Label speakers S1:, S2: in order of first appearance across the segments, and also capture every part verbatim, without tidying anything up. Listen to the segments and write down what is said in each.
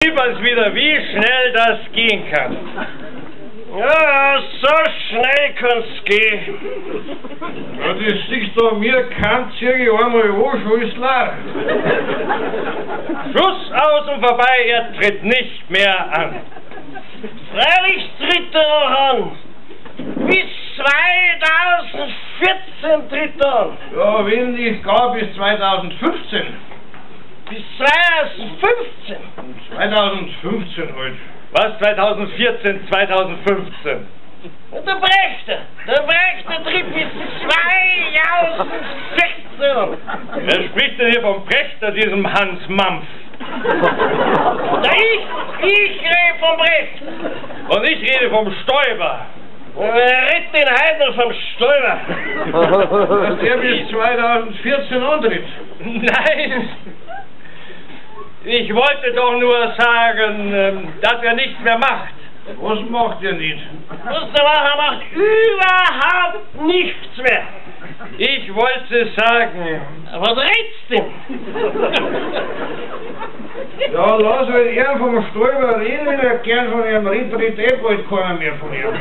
S1: sieht man es wieder, wie schnell das gehen kann. Ja, so schnell kann's gehen.
S2: Ja, das siehst du an mir, kann circa einmal an, schon ist leer.
S1: Schluss, aus und vorbei, er tritt nicht mehr an. Freilich tritt er noch an. Bis zweitausendvierzehn tritt er an.
S2: Ja, wenn nicht gar bis zweitausendfünfzehn.
S1: Bis zweitausendfünfzehn.
S2: zweitausendfünfzehn halt.
S1: Was, zweitausendvierzehn, zweitausendfünfzehn? Der Brechter, der Brechter tritt bis zweitausendsechzehn an. Wer spricht denn hier vom Brechter, diesem Hans Mampf? Na, ich, ich rede vom Brechter. Und ich rede vom Stoiber. Wer redet den Heidner vom Stoiber?
S2: Dass der bis zweitausendvierzehn antritt.
S1: Nein. Ich wollte doch nur sagen, dass er nichts mehr macht.
S2: Was macht er nicht?
S1: Was der macht, er macht überhaupt nichts mehr. Ich wollte sagen, was redst du?
S2: Ja, lass halt er vom Stoiber reden, wenn er gern von ihrem Ritter redet, wollte keiner mehr von ihm.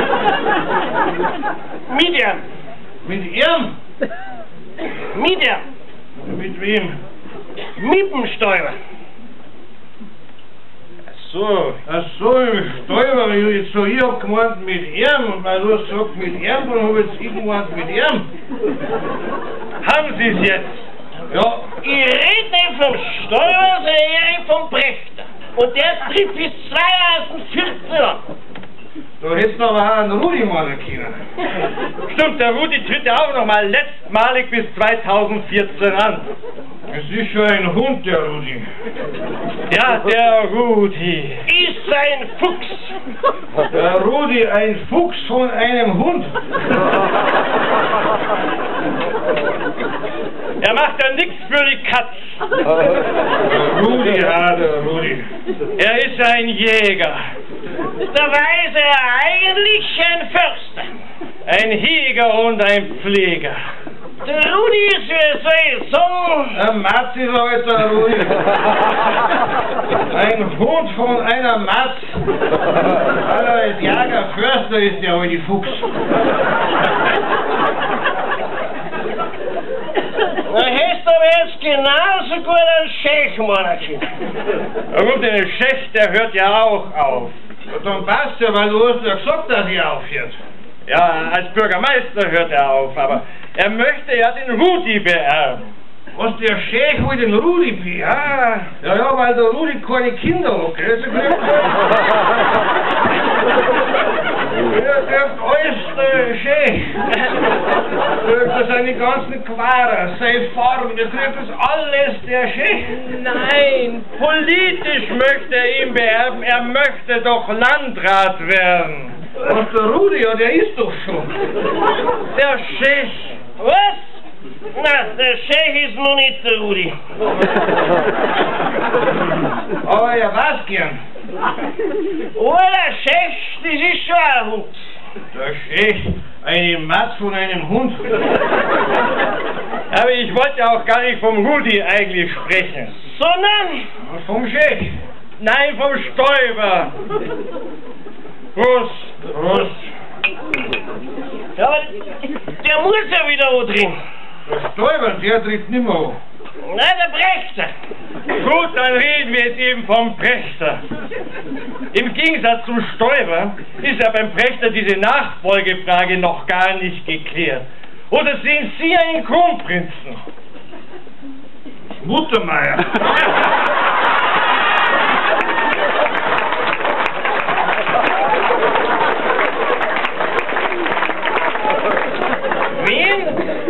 S1: Mit ihm.
S2: Mit ihm?
S1: Mit ihm.
S2: Mit wem?
S1: Mit dem Stoiber.
S2: So, ach so, im Stoiber, jetzt so, ich hab gemeint mit ihm, und weil du hast gesagt mit ihm, dann hab jetzt ich gemeint mit ihm.
S1: Haben Sie es jetzt?
S2: Ja.
S1: Ich rede nicht vom Stoiber, sondern ich rede vom Brechter. Und der tritt bis zweitausendvierzehn an.
S2: Da hättest du aber auch einen Rudi malen können.
S1: Stimmt, der Rudi tritt ja auch nochmal letztmalig bis zweitausendvierzehn an.
S2: Es ist schon ein Hund, der Rudi.
S1: Ja, der Rudi. Ist ein Fuchs.
S2: Der Rudi, ein Fuchs von einem Hund.
S1: Er macht ja nichts für die Katz.
S2: Der Rudi, ja, der Rudi.
S1: Er ist ein Jäger. Dabei ist er eigentlich ein Förster. Ein Heger und ein Pfleger. Der Rudi ist, wie soll ich sagen?
S2: Ein Matz ist halt der Rudi. Ein Hund von einer Matz. Weil er als Jäger Förster ist, der alte Fuchs.
S1: Na, hättest aber jetzt genauso gut einen Schech machen können. Na gut, der Schech, der hört ja auch auf.
S2: Ja, dann passt ja, weil du hast ja gesagt, dass er aufhört.
S1: Ja, als Bürgermeister hört er auf, aber er möchte ja den Rudi beerben.
S2: Was, der Schech will den Rudi beerben?
S1: Ja.
S2: Ja, ja, weil der Rudi keine Kinder hat, gell? Der kriegt alles der Schech. Der kriegt seine ganzen Quader, seine Farben, der kriegt das alles der Schech.
S1: Nein, politisch möchte er ihn beerben, er möchte doch Landrat werden.
S2: Was, der Rudi, ja, der ist doch schon.
S1: Der Schech. Was? Na, der Schech ist noch nicht der Rudi.
S2: Aber er weiß gern.
S1: Oh, der Schech, das ist schon ein Hund.
S2: Der Schech, eine Matz von einem Hund.
S1: Aber ich wollte auch gar nicht vom Rudi eigentlich sprechen. Sondern?
S2: Vom Schech.
S1: Nein, vom Stoiber. Prost.
S2: Prost.
S1: Ja, aber der muss ja wieder wo drin.
S2: Der Stoiber, der tritt nimmer an.
S1: Nein, der Brechter. Gut, dann reden wir jetzt eben vom Brechter. Im Gegensatz zum Stoiber ist ja beim Brechter diese Nachfolgefrage noch gar nicht geklärt. Oder sehen Sie einen Kronprinzen?
S2: Muttermeier.
S1: Wen?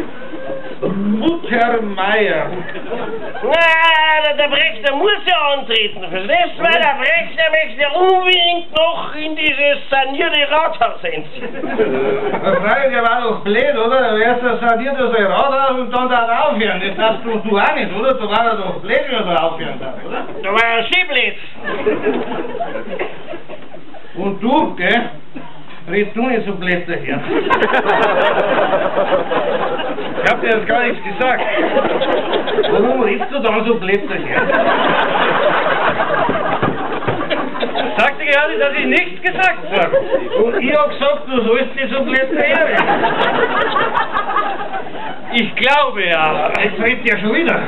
S2: Muttermeier.
S1: Na, der Brechter muss ja antreten. Verstehst du? Weil der Brechter möchte unbedingt noch in dieses sanierte Rathaus einziehen.
S2: Der Freilich, der war doch blöd, oder? Da wärst du saniert so ein Rathaus und dann da aufhören. Das darfst du, du auch nicht, oder? Da war er doch blöd, wenn er da aufhören darf, oder?
S1: Da war er schibblöd.
S2: Und du, gell? Red du nicht so blöd daher.
S1: Ich hab dir jetzt gar nichts gesagt.
S2: Warum redst du dann so blöd daher?
S1: gar nicht, dass ich nichts gesagt habe.
S2: Und ich hab gesagt, du sollst nicht so blöd reden.
S1: Ich glaube ja.
S2: Jetzt redet ja schon wieder.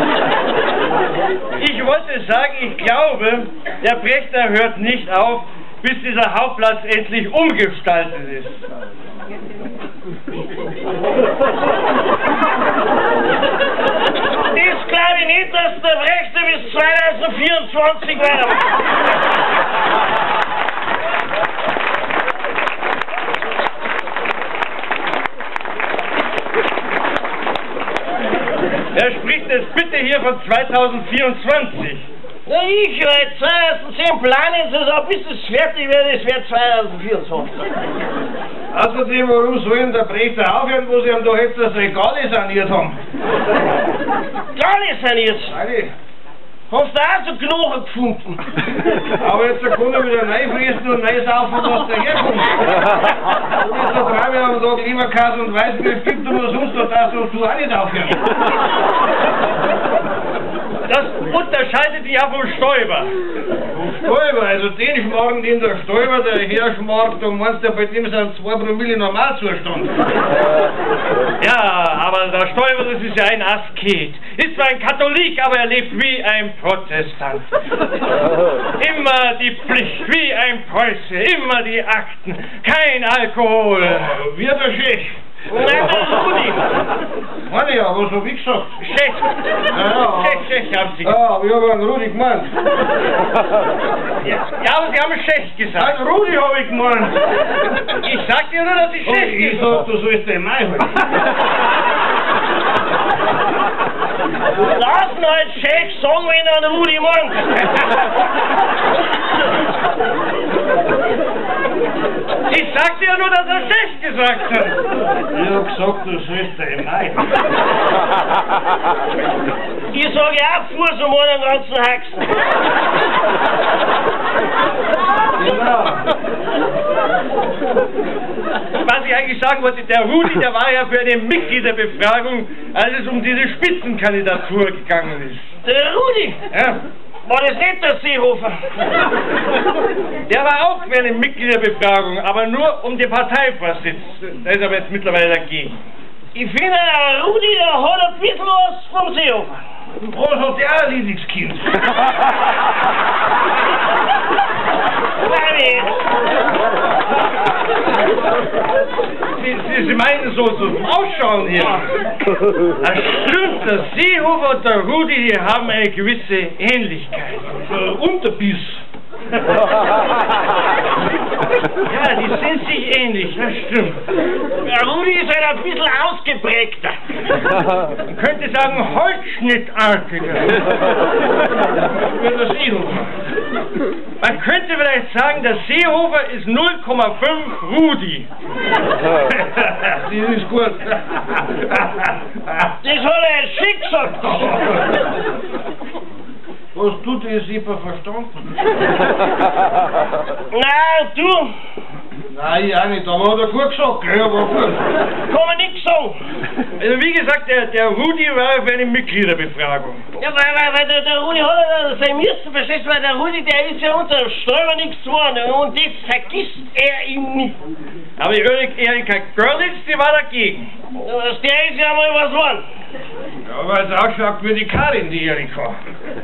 S1: Ich wollte sagen, ich glaube, der Prächter hört nicht auf, bis dieser Hauptplatz endlich umgestaltet ist.
S3: Das glaube ich nicht, dass der Prächter bis zweitausendvierundzwanzig weitermacht.
S1: Er spricht jetzt bitte hier von zweitausendvierundzwanzig.
S3: Na, ich werde zweitausendzehn planen, so sagen, bis es fertig wird, es wird zweitausendvierundzwanzig.
S2: Außerdem, warum soll denn der Prächter aufhören, wo sie ihm da jetzt das Regal saniert haben?
S3: Gar nicht saniert.
S2: Nein.
S3: Hast du auch so Knochen gefunden?
S2: Aber jetzt kann er wieder reinfressen und reinsaufen, was daherkommt. Und jetzt der Traum am Tag Leberkäse und Weißbier gibt und was sonst noch, da sollst du auch nicht aufhören.
S1: Das unterscheidet dich ja vom Stäuber.
S2: Vom Stäuber, also den Schmarrn, den der Stäuber, der herschmarrt, du meinst ja, bei dem sind zwei Promille Normalzustand.
S1: Ja, aber der Stäuber, das ist ja ein Asket. Ist zwar ein Katholik, aber er lebt wie ein Protestant. Immer die Pflicht, wie ein Preuße, immer die Akten, kein Alkohol.
S2: Oh, wie der Schech.
S3: Nein, der Rudi.
S2: Meine ja, was hab ich gesagt?
S1: Schech.
S2: Ja, ja.
S1: Schech, Schech haben Sie
S2: gesagt. Ja, aber ich hab einen Rudi gemeint.
S1: Ja, ja, aber Sie haben Schech gesagt.
S2: Ein Rudi hab ich gemeint.
S1: Ich sag dir nur, dass ich Schech
S2: oh, ich
S1: gesagt habe.
S2: sag, du sollst den Mai holen.
S3: Lass ihn halt Schech sagen, wenn er den Rudi meint.
S1: Ich sagte ja nur, dass er Schech gesagt hat.
S2: Ich hab gesagt, du sollst den Mai holen.
S3: Ich sag ja auch Fuß um den ganzen Haxen.
S2: Genau.
S1: Was ich eigentlich sagen wollte, der Rudi, der war ja für eine Mitgliederbefragung, als es um diese Spitzenkandidatur gegangen ist.
S3: Der Rudi?
S1: Ja.
S3: War das nicht der Seehofer?
S1: Der war auch für eine Mitgliederbefragung, aber nur um den Parteivorsitz. Der ist aber jetzt mittlerweile dagegen.
S3: Ich finde, der Rudi, der hat ein bisschen was vom Seehofer.
S2: Was hat der auch ein Lieblingskind? Sie, Sie, Sie meinen so zum Ausschauen hier?
S1: Das stimmt, der Seehofer und der Rudi, die haben eine gewisse Ähnlichkeit.
S2: Äh, Unterbiss.
S1: Ja, die sind sich ähnlich, das stimmt.
S3: Der Rudi ist halt ein bisschen ausgeprägter.
S1: Man könnte sagen, holzschnittartiger.
S2: Der Seehofer.
S1: Man könnte vielleicht sagen, der Seehofer ist null Komma fünf Rudi.
S2: Das ist gut.
S3: Das hat er schick gesagt.
S2: Was tut ihr super verstanden?
S3: Nein, du.
S2: Nein, ich auch nicht, aber hat er gut gesagt, gell, aber gut.
S3: Kann man nichts sagen.
S1: Also wie gesagt, der, der Rudi war für eine Mitgliederbefragung.
S3: Ja, weil, weil, weil der, der Rudi hat ja sein Müssen, verstehst du, weil der Rudi, der ist ja unser Steuer nichts geworden und das vergisst er ihm nicht.
S1: Aber die Erika Görlitz, die war dagegen.
S3: Das, der ist ja mal was geworden.
S2: Ja, weil es ausschaut wie die Karin, die Erika.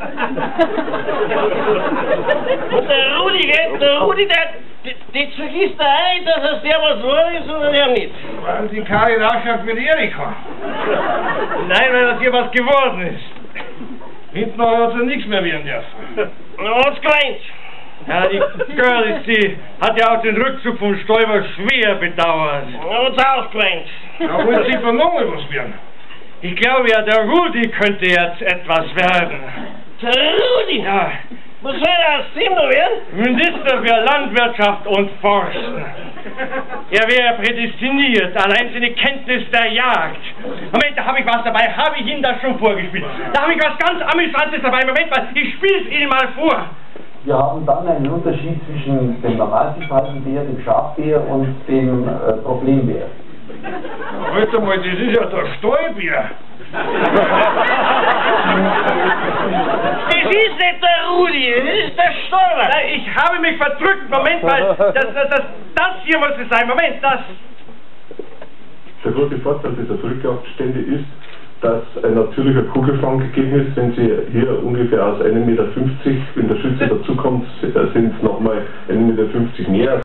S3: Und der Rudi, gell, der Rudi, der, das vergisst er auch nicht, dass es der was geworden ist und er nicht.
S2: Weil die Karin ausschaut wie die Erika.
S1: Nein, weil das hier was geworden ist.
S2: Hinten hat sie nichts mehr werden dürfen.
S3: Na, was gemeint?
S1: Ja, die Görlitz, die hat ja auch den Rückzug vom Stäuber schwer bedauert.
S3: Na, was auch gemeint?
S2: Da wollte sie vernommen was werden.
S1: Ich glaube ja, der Rudi könnte jetzt etwas werden.
S3: Der Rudi?
S1: Ja.
S3: Was soll das dem noch werden?
S1: Minister für Landwirtschaft und Forsten. Er wäre prädestiniert, allein seine Kenntnis der Jagd. Moment, da habe ich was dabei, habe ich Ihnen das schon vorgespielt. Da habe ich was ganz Amüsantes dabei. Moment mal, ich spiele es Ihnen mal vor.
S4: Wir haben dann einen Unterschied zwischen dem Normalsichhaltenbär, dem Schafbär und dem äh, Problembär.
S2: Warte mal, das ist ja der Stallbier.
S3: Das ist nicht der Rudi, das ist der Steurer.
S1: Nein, ich habe mich verdrückt. Moment mal. Das, das, das, das hier muss es sein. Moment, das.
S5: Der große Vorteil dieser Drückjagdstände ist, dass ein natürlicher Kugelfang gegeben ist. Wenn Sie hier ungefähr aus einem Meter fünfzig, wenn der Schütze dazukommt, sind es nochmal einen Meter fünfzig mehr.